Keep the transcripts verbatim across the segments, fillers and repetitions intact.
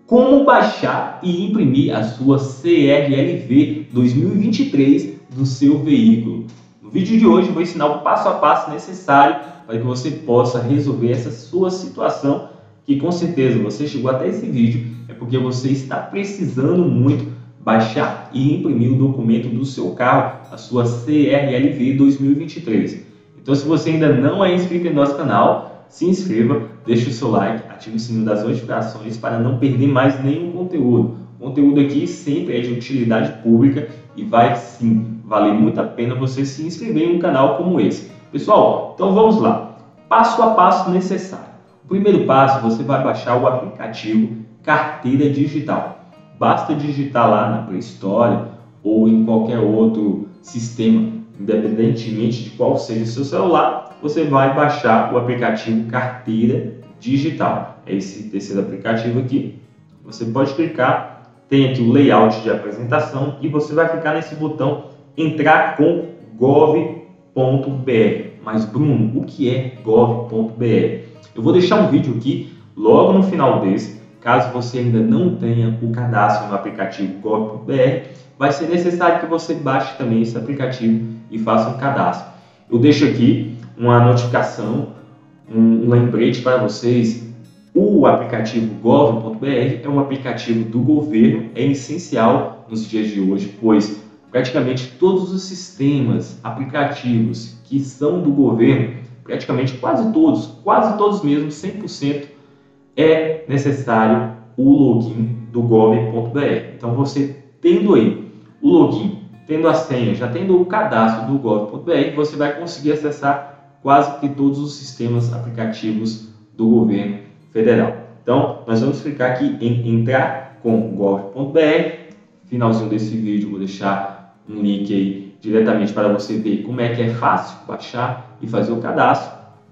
Como baixar e imprimir a sua C R L V dois mil e vinte e três do seu veículo. No vídeo de hoje eu vou ensinar o passo a passo necessário para que você possa resolver essa sua situação, que com certeza você chegou até esse vídeo é porque você está precisando muito baixar e imprimir o documento do seu carro, a sua C R L V dois mil e vinte e três. Então, se você ainda não é inscrito em nosso canal, se inscreva, deixe o seu like, ative o sininho das notificações para não perder mais nenhum conteúdo. O conteúdo aqui sempre é de utilidade pública e vai sim valer muito a pena você se inscrever em um canal como esse. Pessoal, então vamos lá. Passo a passo necessário. O primeiro passo, você vai baixar o aplicativo Carteira Digital. Basta digitar lá na Play Store ou em qualquer outro sistema, independentemente de qual seja o seu celular, você vai baixar o aplicativo Carteira Digital. É esse terceiro aplicativo aqui. Você pode clicar, tem aqui o layout de apresentação e você vai clicar nesse botão entrar com gov ponto br. Mas Bruno, o que é gov ponto br? Eu vou deixar um vídeo aqui logo no final desse. Caso você ainda não tenha o cadastro no aplicativo gov ponto br, vai ser necessário que você baixe também esse aplicativo e faça um cadastro. Eu deixo aqui uma notificação, um lembrete para vocês. O aplicativo gov ponto br é um aplicativo do governo, é essencial nos dias de hoje, pois praticamente todos os sistemas, aplicativos que são do governo, praticamente quase todos, quase todos mesmo, cem por cento, é necessário o login do gov ponto br. Então, você tendo aí o login, tendo a senha, já tendo o cadastro do gov ponto br, você vai conseguir acessar quase que todos os sistemas aplicativos do governo federal. Então, nós vamos clicar aqui em entrar com gov ponto br. Finalzinho desse vídeo, vou deixar um link aí diretamente para você ver como é que é fácil baixar e fazer o cadastro.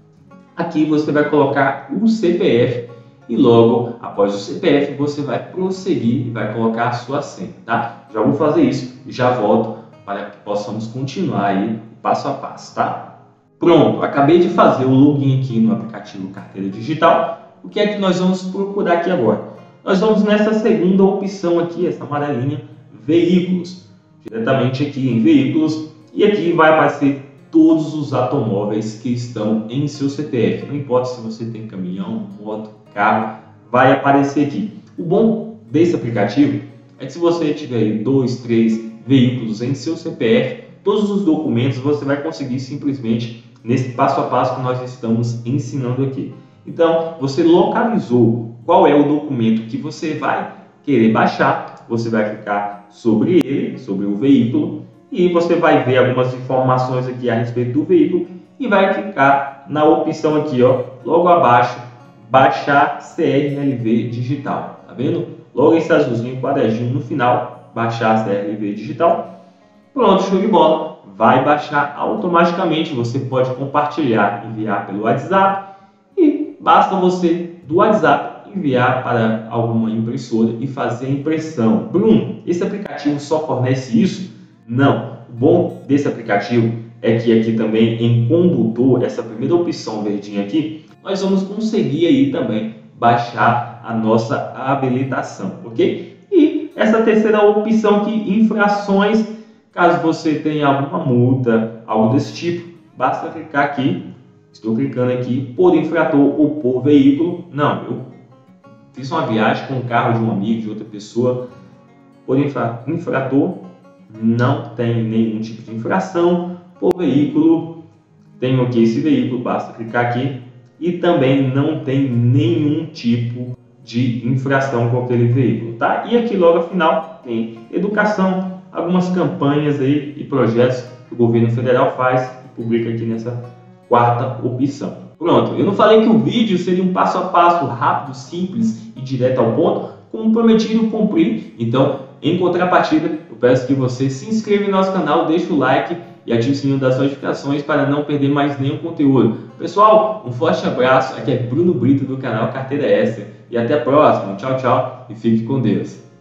Aqui você vai colocar o C P F e logo após o C P F você vai prosseguir e vai colocar a sua senha, tá? Já vou fazer isso e já volto para que possamos continuar aí passo a passo, tá? Pronto, acabei de fazer o login aqui no aplicativo Carteira Digital. O que é que nós vamos procurar aqui agora? Nós vamos nessa segunda opção aqui, essa amarelinha, veículos. Diretamente aqui em veículos e aqui vai aparecer todos os automóveis que estão em seu C P F. Não importa se você tem caminhão, moto, carro, vai aparecer aqui. O bom desse aplicativo é que se você tiver aí dois, três veículos em seu C P F, todos os documentos você vai conseguir simplesmente nesse passo a passo que nós estamos ensinando aqui. Então, você localizou qual é o documento que você vai querer baixar, você vai clicar sobre ele, sobre o veículo, e você vai ver algumas informações aqui a respeito do veículo e vai clicar na opção aqui, ó, logo abaixo, baixar C R L V digital. Tá vendo? Logo esse azulzinho quadradinho no final, baixar C R L V digital. Pronto, show de bola. Vai baixar automaticamente. Você pode compartilhar, enviar pelo WhatsApp e basta você do WhatsApp enviar para alguma impressora e fazer a impressão. Bruno, esse aplicativo só fornece isso? Não. O bom desse aplicativo é que aqui também em condutor, essa primeira opção verdinha aqui, nós vamos conseguir aí também baixar a nossa habilitação, ok? E essa terceira opção aqui, infrações, caso você tenha alguma multa, algo desse tipo, basta clicar aqui. Estou clicando aqui por infrator ou por veículo. Não, eu fiz uma viagem com o carro de um amigo, de outra pessoa, por infra, infrator, não tem nenhum tipo de infração. Por veículo, tenho aqui esse veículo, basta clicar aqui. E também não tem nenhum tipo de infração com aquele veículo, tá? E aqui logo ao final tem educação, algumas campanhas aí e projetos que o governo federal faz e publica aqui nessa quarta opção. Pronto, eu não falei que o vídeo seria um passo a passo rápido, simples e direto ao ponto, como prometido, cumprir. Então, em contrapartida, eu peço que você se inscreva em nosso canal, deixe o like e ative o sininho das notificações para não perder mais nenhum conteúdo. Pessoal, um forte abraço, aqui é Bruno Brito do canal Carteira Extra e até a próxima. Tchau, tchau e fique com Deus.